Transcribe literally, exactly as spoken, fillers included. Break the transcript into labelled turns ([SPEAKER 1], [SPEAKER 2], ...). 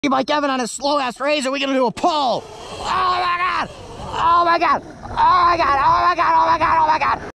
[SPEAKER 1] By Kevin on his slow ass razor, we gonna do a pull. Oh my god! Oh my god! Oh my god! Oh my god! Oh my god! Oh my god!